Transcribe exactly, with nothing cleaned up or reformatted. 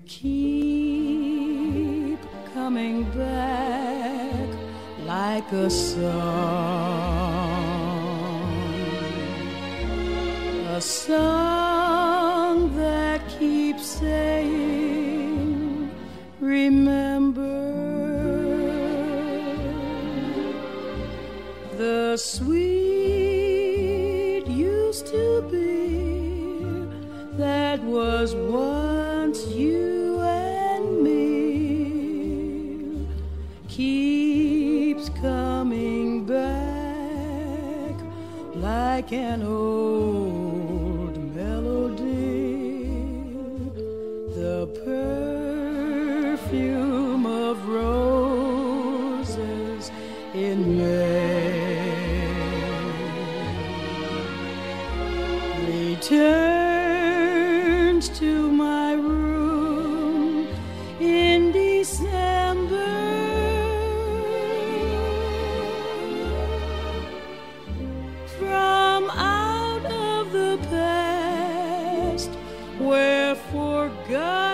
keep coming back like a song, a song that keeps saying, remember the sweet used to be that was once you and me, keeps coming back like an old melody, the perfume of roses in May returns to my room in December, from out of the past where forgotten